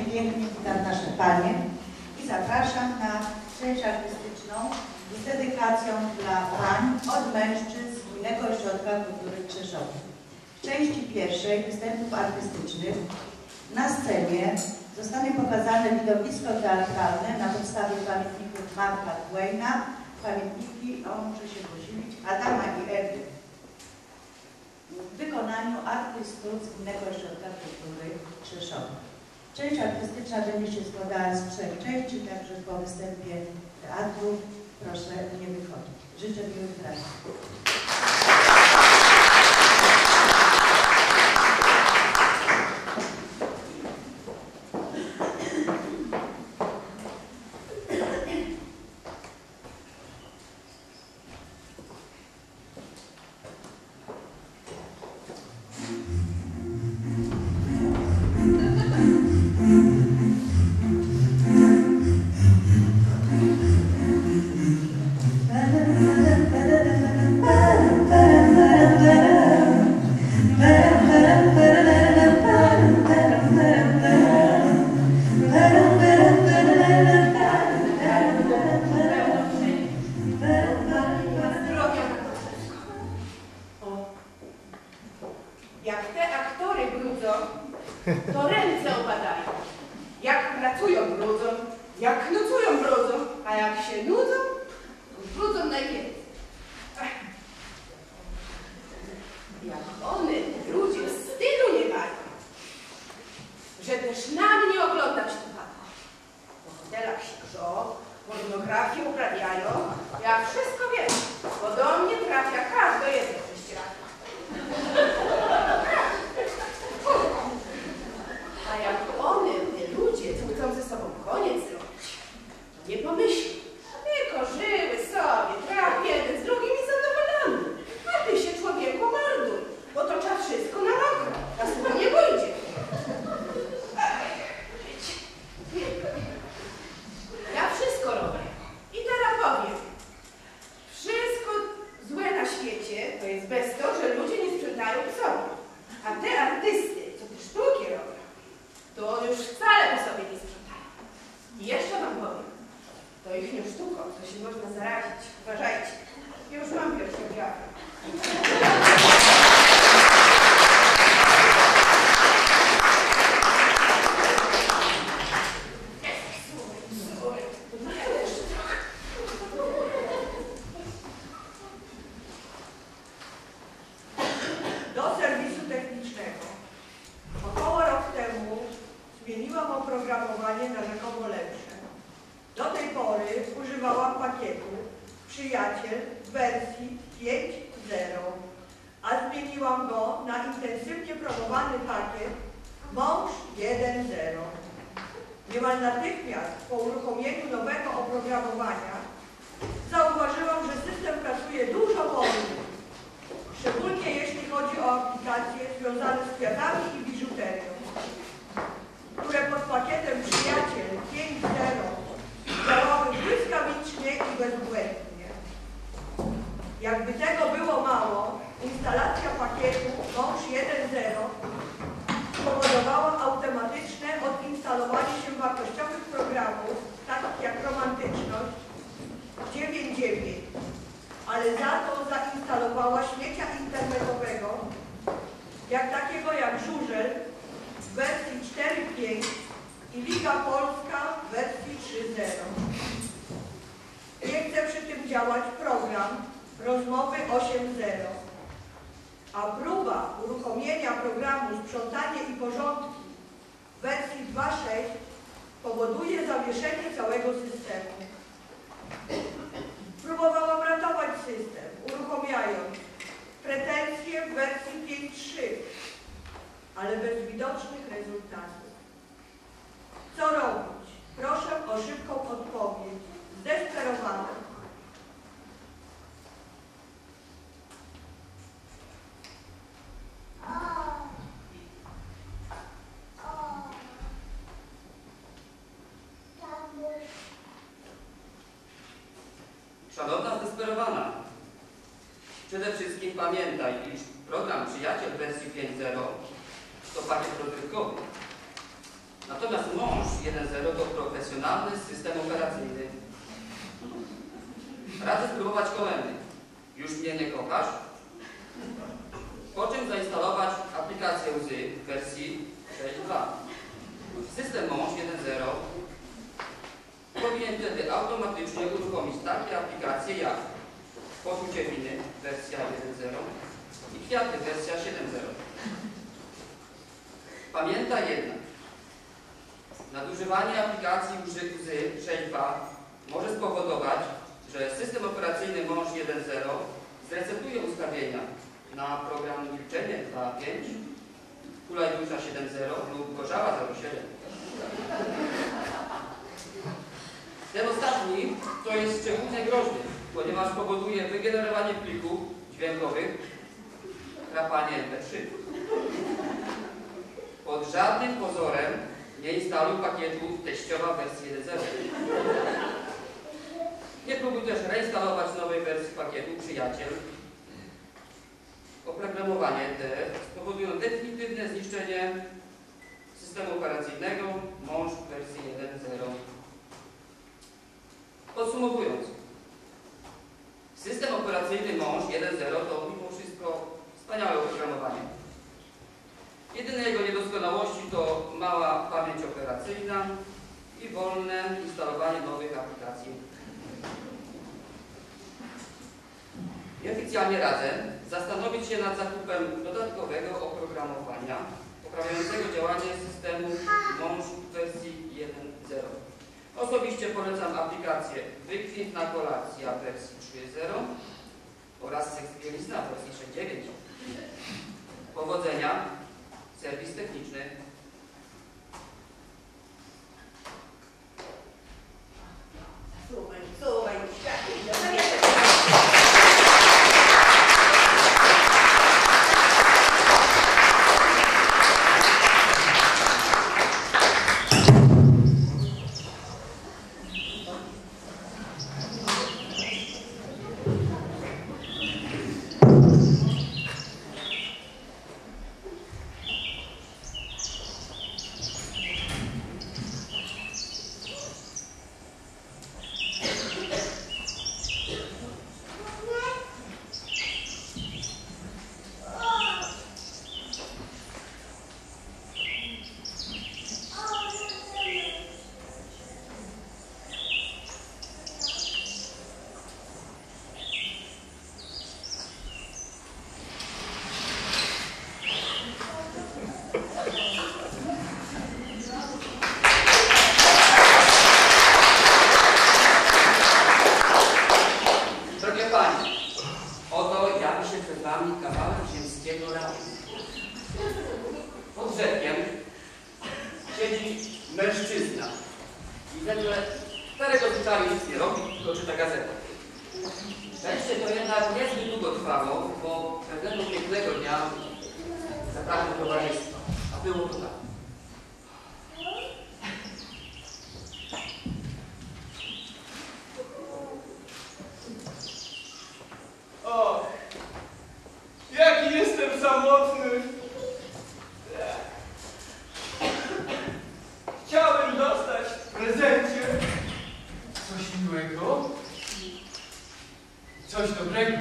pięknie witam nasze panie i zapraszam na część artystyczną z dedykacją dla pań od mężczyzn z Gminnego Ośrodka Kultury w Krzeszowie. W części pierwszej występów artystycznych na scenie zostanie pokazane widowisko teatralne na podstawie pamiętników Marka Twaina, pamiętniki, muszę się posilić, Adama i Ewy, w wykonaniu artystów z Gminnego Ośrodka Kultury w Krzeszowie. Część artystyczna będzie się składała z 3 części, także po występie teatru proszę nie wychodzić. Życzę miłych pracy. Jak te aktory brudzą, to ręce opadają. Jak pracują brudzą, jak nocują brudzą, a jak się nudzą, to brudzą najwięcej. Jak one, ludzie, wstydu nie mają, że też na mnie oglądać to patrzą. Po hotelach się grzą, pornografię uprawiają, ja wszystko wiem, bo do mnie trafia każde jedno prześcieradło. A jak one, te ludzie, co chcą ze sobą koniec zrobić, to nie pomyśli, tylko żyły sobie, traf jeden z drugim i zadowolony. A ty się, człowieku, morduj, bo to trzeba wszystko na mokro, a z tego nie pójdzie. Ja wszystko robię. I teraz powiem. Wszystko złe na świecie to jest bez to, że ludzie nie sprzedają sobie. A te artysty, co te sztuki robią, to już wcale po sobie nie sprzedają. I jeszcze wam powiem. To ich nie sztuką, to się można zarazić. Uważajcie. Już mam pierwszą wiarę. Do serwisu technicznego. Około rok temu zmieniłam oprogramowanie na rzekomo lepsze. Do tej pory używałam pakietu Przyjaciel w wersji 5.0, a zmieniłam go na intensywnie promowany pakiet Mąż 1.0. Niemal natychmiast po uruchomieniu nowego oprogramowania zauważyłam, że system pracuje dużo wolniej. Szczególnie jeśli chodzi o aplikacje związane z kwiatami i biżuterią, które pod pakietem Przyjaciel 5.0 działały błyskawicznie i bezbłędnie. Jakby tego było mało, instalacja pakietu Mąż 1.0 spowodowała automatyczne odinstalowanie się wartościowych programów, takich jak Romantyczność 9.9, ale za to zainstalowała śmiecia internetowego, takiego jak Żurzel w wersji 4.5 i Liga Polska w wersji 3.0. Nie chce przy tym działać program Rozmowy 8.0, a próba uruchomienia programu Sprzątanie i Porządki w wersji 2.6 powoduje zawieszenie całego systemu. Próbowałam ratować system, uruchamiając pretensje w wersji 5.3, ale bez widocznych rezultatów. Co robić? Proszę o szybką odpowiedź. Zdesperowana. Szanowna zdesperowana, przede wszystkim pamiętaj, iż program Przyjaciel w wersji 5.0 to pakiet rozrywkowy. Natomiast Mąż 1.0 to profesjonalny system operacyjny. Radzę spróbować komendy. Już mnie nie kochasz? Po czym zainstalować aplikację łzy w wersji 6.2. System mąż 1.0 powinien wtedy automatycznie uruchomić takie aplikacje jak Poczucie winy wersja 1.0 i Kwiaty wersja 7.0. Pamiętaj jednak, nadużywanie aplikacji łzy 6.2 może spowodować, że system operacyjny mąż 1.0 zresetuje ustawienia na program Milczenie 2.5, Hulajnóża 7.0 lub Gorzała 0.7. Ten ostatni to jest szczególnie groźny, ponieważ powoduje wygenerowanie plików dźwiękowych, chrapanie MP3. Pod żadnym pozorem nie instaluj pakietu teściowa wersji 1.0. Nie próbuj też reinstalować nowej wersji pakietu Przyjaciel. Oprogramowanie te spowodują definitywne zniszczenie systemu operacyjnego mąż wersji 1.0. Podsumowując, system operacyjny mąż 1.0 to mimo wszystko wspaniałe oprogramowanie. Jedyne jego niedoskonałości to mała pamięć operacyjna i wolne instalowanie nowych aplikacji. Nieoficjalnie radzę zastanowić się nad zakupem dodatkowego oprogramowania poprawiającego działanie systemu mąż w wersji 1.0. Osobiście polecam aplikację Wykwintna kolacja w wersji 3.0 oraz Seksbielizna w wersji 6.9. Powodzenia, serwis techniczny. Słuchaj, światło. Mężczyzna. I wedle starego zwyczaju nic nie robi, tylko czyta gazetę. Szczęście to jednak niezbyt długo trwało, bo pewnego pięknego dnia zapragnął towarzystwa. A było to tak. Och, jaki jestem samotny. Chciałbym dostać w prezencie coś miłego, coś dobrego.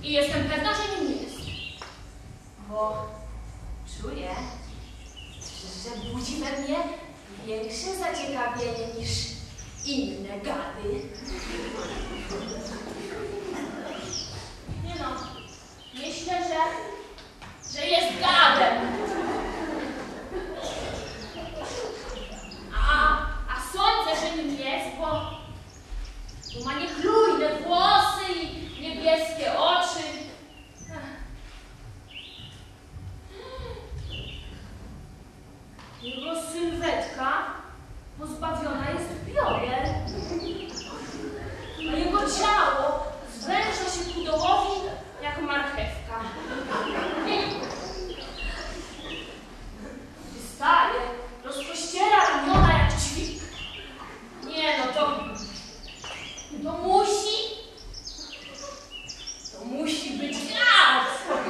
I jestem pewna, że nim jest. Bo czuję, że budzi we mnie większe zaciekawienie niż inne gady. Nie no, myślę, że jest gadem. A sądzę, że nim jest, bo ma niechlujne włosy i niebieskie oczy. Jego sylwetka pozbawiona jest bioder, a jego ciało zwęża się ku dołowi jak marchewka. Wystaje, rozpościera ramiona jak ćwik. Nie no, to musi być gad.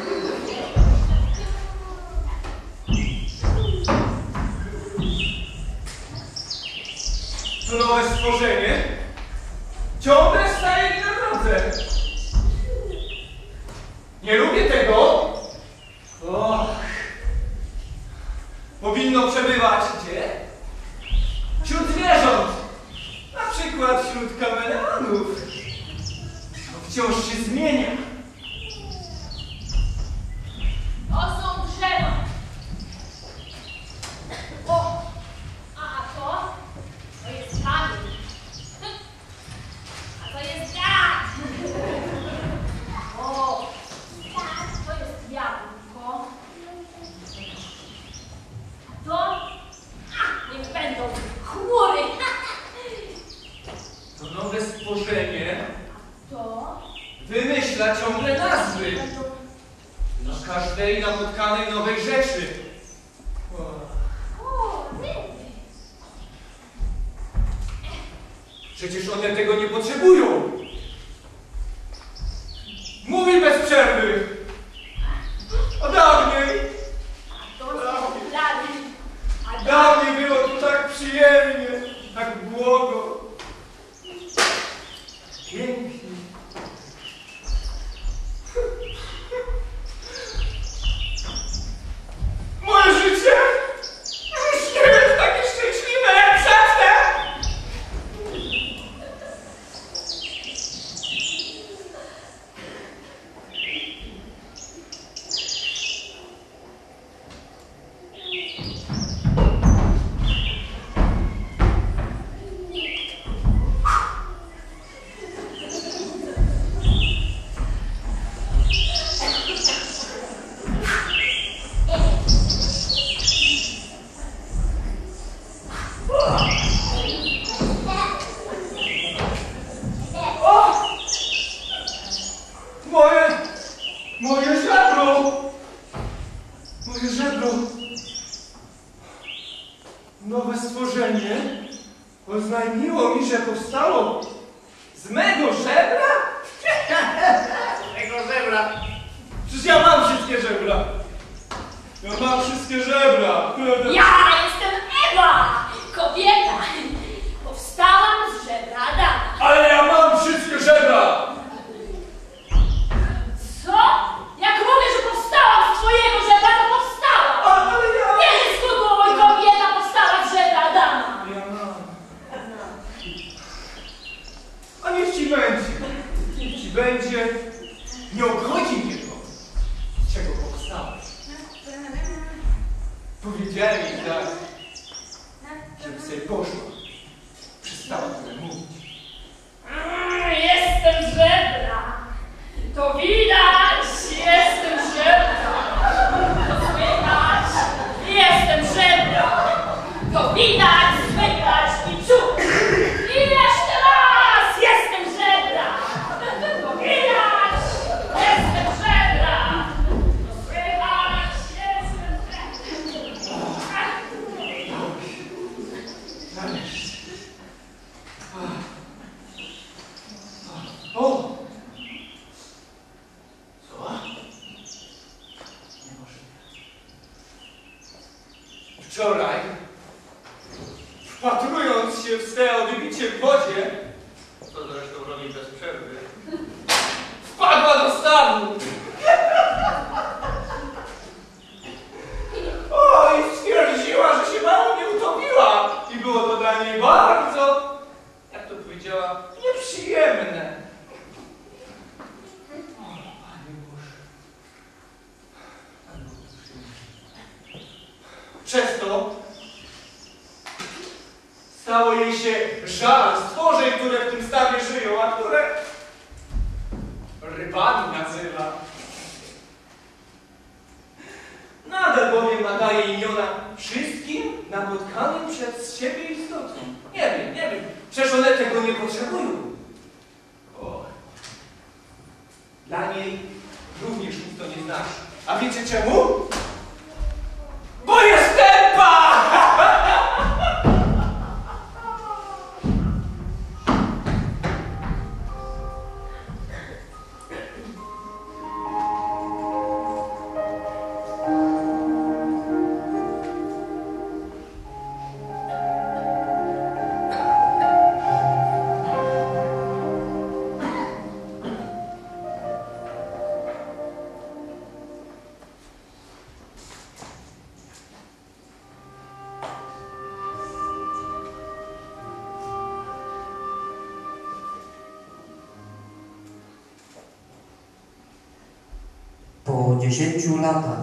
To nowe stworzenie ciągle staje mi na drodze. Nie lubię tego. Och. Powinno przebywać gdzie? Wśród zwierząt. Na przykład wśród kameleonów. To wciąż się zmienia. To są drzewa. O, a to jest kamień. A to jest gad. O, to jest jabłko. A to, niech będą chmury. To nowe stworzenie To wymyśla ciągle nazwy. będą Na każdej napotkanej nowej rzeczy. ryby. Przecież one tego nie potrzebują. Mówi bez przerwy. A dawniej, To są plany. A dawniej było tu tak przyjemnie, tak błogo. Pięknie. Moje życie już nie jest takie szczęśliwe jak przedtem. Moje żebro! Moje żebro! Nowe stworzenie oznajmiło mi, że powstało z mego żebra? Z mego żebra! Przecież ja mam wszystkie żebra! Ja mam wszystkie żebra! ja jestem Ewa, kobieta. Powstałam z żebra Adama. Ale ja mam wszystkie żebra! Co? Jak mówię, że powstałam z twojego żebra, to powstałam. Ale ja... Nie jest kogoś, kobieta powstała z żebra Adama. Ja mam. A niech ci będzie. Niech ci będzie. Nie obchodzi mnie to, z czego powstałeś. Powiedziałem jej tak, żeby sobie poszła. Przestała tyle mówić. Jestem z żebra. To widać, jestem z żebra. To słychać, jestem z żebra. To widać, słychać i czuć. I jeszcze raz, jestem z żebra. To widać, jestem z żebra. To słychać, jestem z żebra. Nareszcie. O! Co? Niemożliwe. Wczoraj, wpatrując się w swe odbicie w wodzie, co zresztą robi bez przerwy, wpadła do stawu się żal stworzeń, które w tym stawie żyją, a które rybami nazywa. Nadal bowiem nadaje imiona wszystkim napotkanym przez siebie istotom. Nie wiem, przecież one tego nie potrzebują. O, dla niej również nic to nie znaczy. A wiecie czemu? Bo jest tempa! Po 10 latach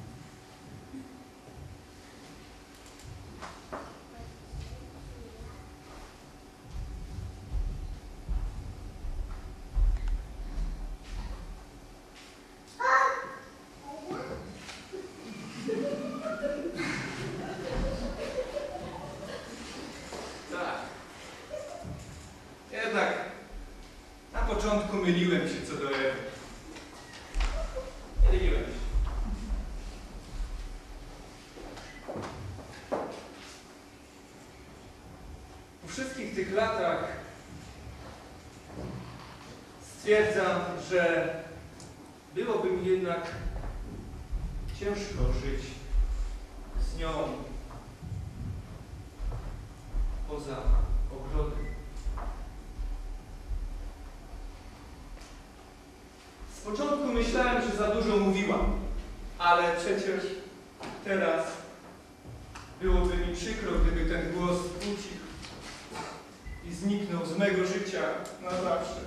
Tak. Jednak na początku myliłem się co do Ewy. Myliłem się. Po wszystkich tych latach stwierdzam, że byłoby mi jednak ciężko żyć z nią poza ogrodem. Z początku myślałem, że za dużo mówiłam, ale przecież teraz byłoby mi przykro, gdyby ten głos ucichł i zniknął z mego życia na zawsze.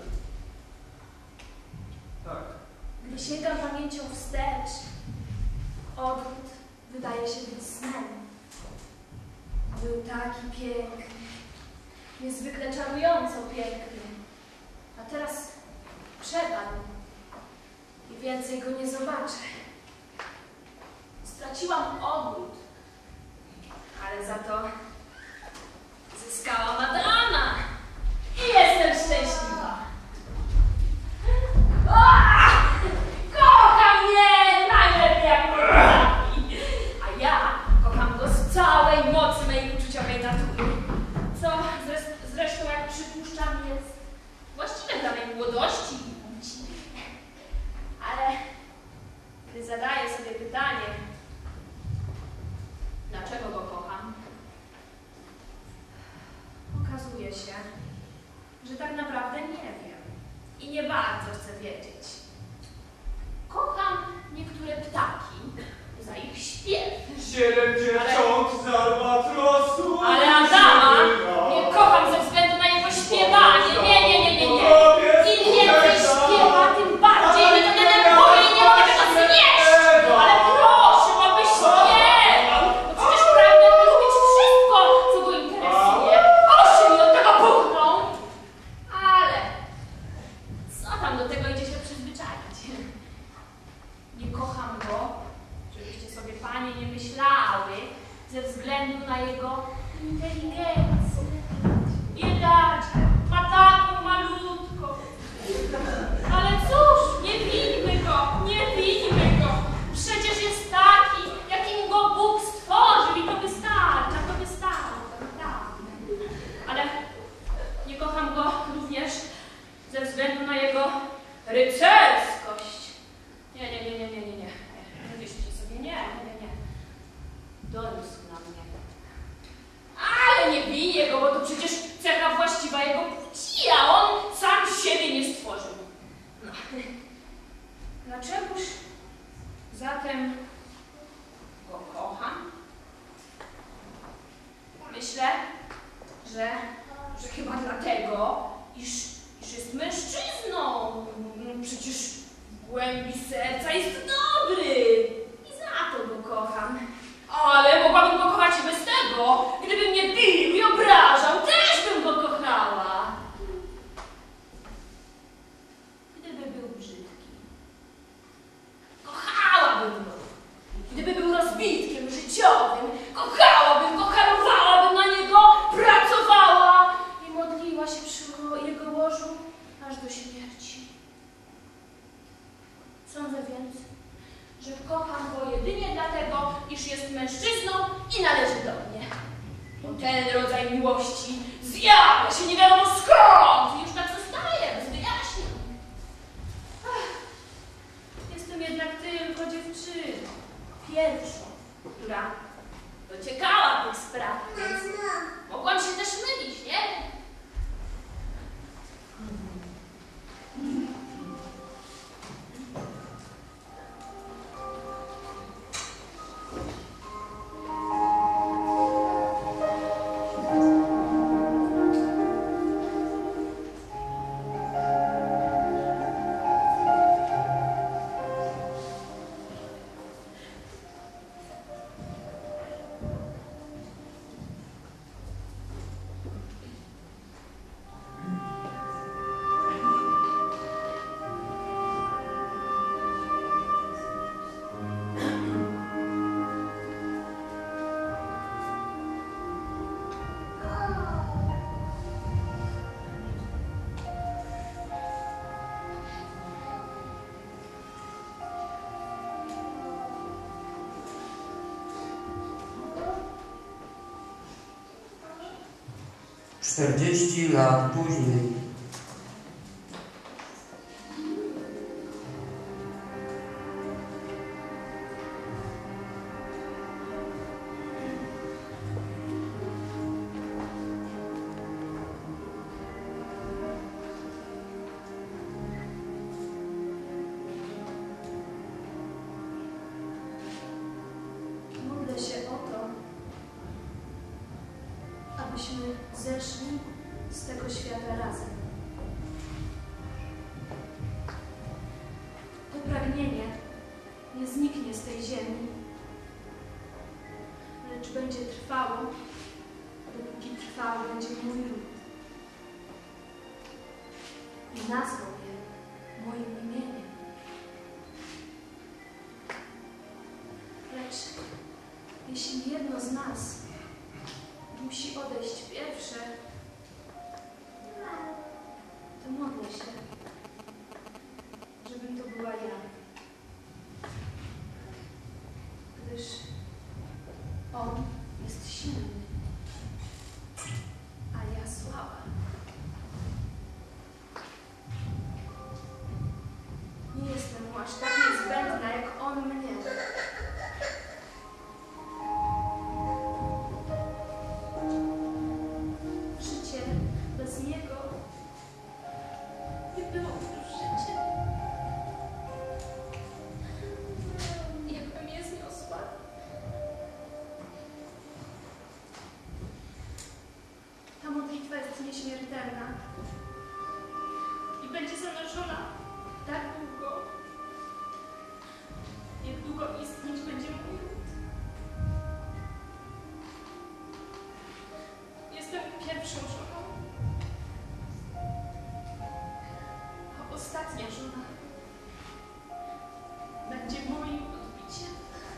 Tak. Gdy sięgam pamięcią wstecz, ogród wydaje się być snem. Był taki piękny, niezwykle czarująco piękny, a teraz przepadł i więcej go nie zobaczę. Straciłam ogród, ale za to zyskałam Adama i jestem szczęśliwa. Kocham mnie najlepiej jak potrafi, a ja kocham go z całej mocy mojej uczuciowej natury, co zresztą, jak przypuszczam, jest właściwe dla mej młodości i płci. Ale gdy zadaję sobie pytanie, dlaczego go kocham, okazuje się, że tak naprawdę nie wiem i nie bardzo chcę wiedzieć. Kocham niektóre ptaki za ich śpiew. 7 dziewcząt z albatrosu. Ale Adama nie kocham ze względu na jego śpiewanie. Nie. Im więcej śpiewa, tym bardziej mnie to denerwuje i nie mogę tego znieść. Ale proszę, abyś śpiewał, bo przecież pragnę lubić wszystko, co go interesuje. Oczy mi od tego puchną. Ale co tam do tego idzie się przyzwyczaić? Nie kocham go, żebyście sobie panie nie myślały, ze względu na jego inteligencję. Biedaczek, ma taką malutką. Ale cóż, nie winmy go. Przecież jest taki, jakim go Bóg stworzył i to wystarcza, naprawdę. Ale nie kocham go również ze względu na jego rycerskość. Nie. Myślcie sobie, nie. Doniósł na mnie. Ale nie bije go, bo to przecież cecha właściwa jego płci, a on sam siebie nie stworzył. No. Dlaczegoż zatem go kocham? Myślę, że chyba dlatego, iż jest mężczyzną. Przecież w głębi serca jest dobry i za to go kocham. Ale mogłabym go kochać bez tego, gdyby mnie bił i obrażał. Też Sądzę więc, że kocham go jedynie dlatego, iż jest mężczyzną i należy do mnie. Bo ten rodzaj miłości zjawia się nie wiadomo skąd i już tak zostaje, bez wyjaśnień. Jestem jednak tylko dziewczyną, pierwszą, która dociekała tych spraw, więc mogłam się też mylić, nie? Czterdzieści lat później. Modlę się o to, abyśmy zeszli z tego świata razem. To pragnienie nie zniknie z tej ziemi, lecz będzie trwało, dopóki trwał będzie mój lud. I nazwą je moim imieniem. Lecz jeśli jedno z nas musi odejść pierwsze, to modlę się, żebym to była ja. Gdyż on jest silny, a ja słaba. Nie jestem mu aż tak niezbędna, jak on mnie. Życie bez niego nie było już życiem. Jakbym je zniosła. Ta modlitwa jest nieśmiertelna i będzie zanoszona tak długo, jak długo istnieć będzie mój lud. Jestem pierwszą żoną, a ostatnia żona będzie moim odbiciem.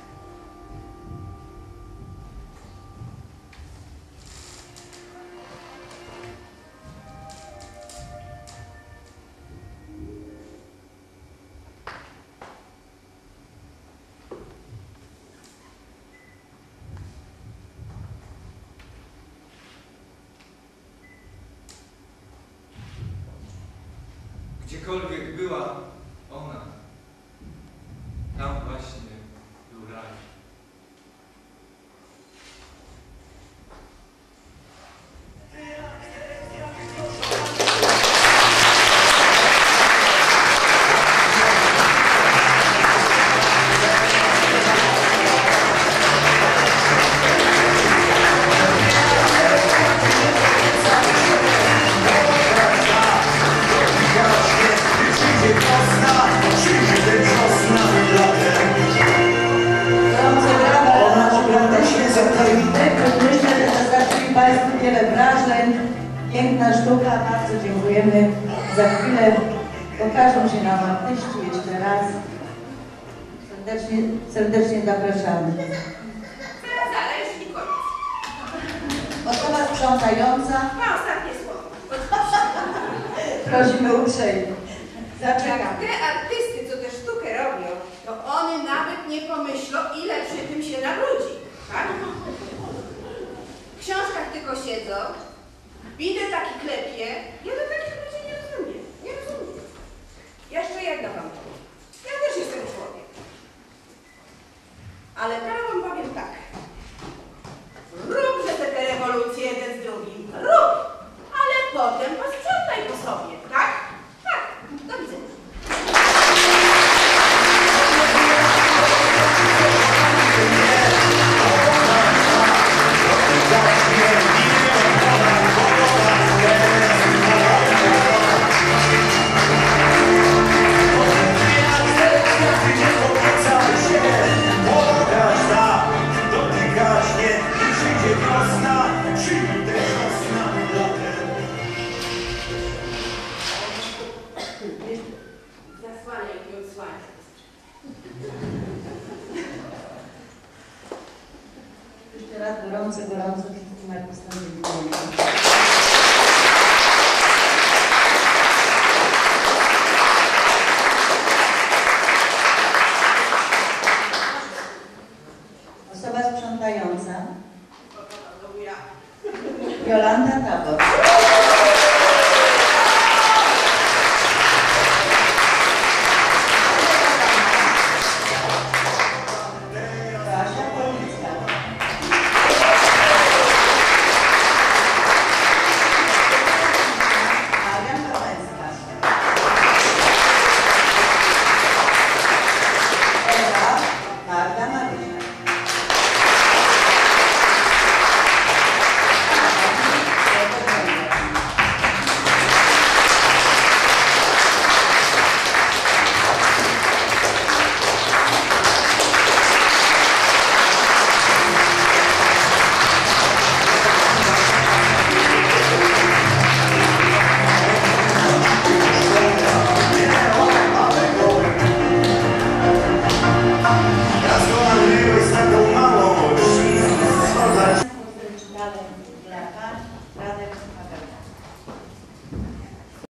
Gdziekolwiek była ona, tam właśnie był raj. Myślę, że dostarczyli Państwu wiele wrażeń. Piękna sztuka, bardzo dziękujemy. Za chwilę pokażą się nam artyści jeszcze raz. Serdecznie zapraszamy. Zaraz i koniec. Osoba sprzątająca. Ma ostatnie słowo. Prosimy uprzejmie. Jak Zaczekamy. te artysty, co tę sztukę robią, tylko siedzą. Widzę taki klepie. Ja do takich ludzi nie rozumiem. Nie rozumiem. Jeszcze jedno wam powiem. Ja też jestem człowiek. Ale teraz wam powiem tak. Róbże te rewolucje jeden z drugim. Rób! Ale potem posprzątaj po sobie. Tak? Tak. Do widzenia. Zasłaniaj i odsłaniaj. Jeszcze raz gorąco wszystkim na postanowieniu.